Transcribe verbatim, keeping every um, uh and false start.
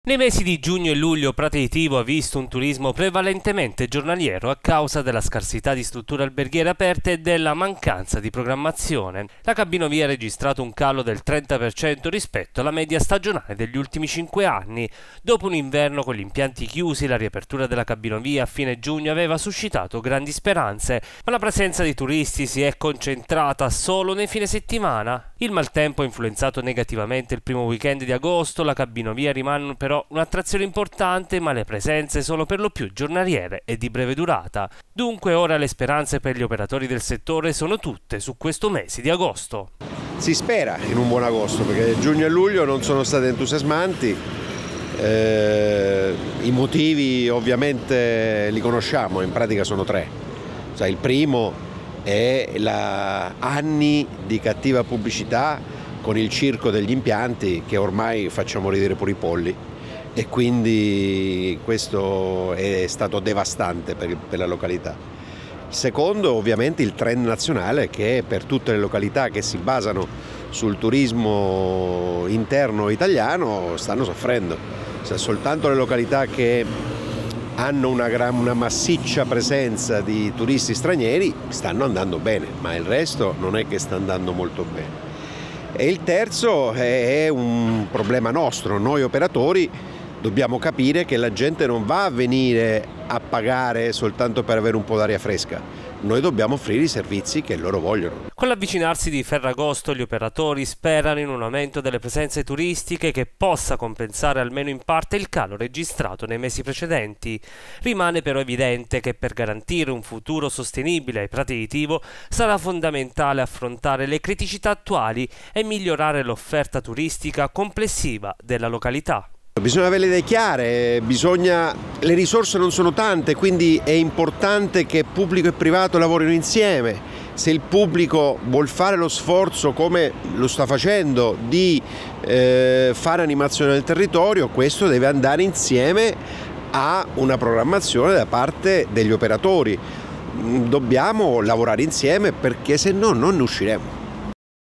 Nei mesi di giugno e luglio Prati di Tivo ha visto un turismo prevalentemente giornaliero a causa della scarsità di strutture alberghiere aperte e della mancanza di programmazione. La cabinovia ha registrato un calo del trenta per cento rispetto alla media stagionale degli ultimi cinque anni. Dopo un inverno con gli impianti chiusi, la riapertura della cabinovia a fine giugno aveva suscitato grandi speranze, ma la presenza di turisti si è concentrata solo nei fine settimana. Il maltempo ha influenzato negativamente il primo weekend di agosto, la cabinovia rimane però un'attrazione importante, ma le presenze sono per lo più giornaliere e di breve durata. Dunque ora le speranze per gli operatori del settore sono tutte su questo mese di agosto. Si spera in un buon agosto perché giugno e luglio non sono stati entusiasmanti, eh, i motivi ovviamente li conosciamo, in pratica sono tre. Cioè, il primo è la anni di cattiva pubblicità con il circo degli impianti che ormai facciamo ridere pure i polli. E quindi questo è stato devastante per, per la località. Secondo, ovviamente, il trend nazionale che per tutte le località che si basano sul turismo interno italiano stanno soffrendo. Cioè, soltanto le località che hanno una, gran, una massiccia presenza di turisti stranieri stanno andando bene, ma il resto non è che sta andando molto bene. E il terzo è un problema nostro, noi operatori dobbiamo capire che la gente non va a venire a pagare soltanto per avere un po' d'aria fresca. Noi dobbiamo offrire i servizi che loro vogliono. Con l'avvicinarsi di Ferragosto, gli operatori sperano in un aumento delle presenze turistiche che possa compensare almeno in parte il calo registrato nei mesi precedenti. Rimane però evidente che per garantire un futuro sostenibile ai Prati di Tivo sarà fondamentale affrontare le criticità attuali e migliorare l'offerta turistica complessiva della località. Bisogna avere le idee chiare, bisogna... le risorse non sono tante, quindi è importante che pubblico e privato lavorino insieme. Se il pubblico vuol fare lo sforzo, come lo sta facendo, di eh, fare animazione del territorio, questo deve andare insieme a una programmazione da parte degli operatori. Dobbiamo lavorare insieme perché se no non ne usciremo.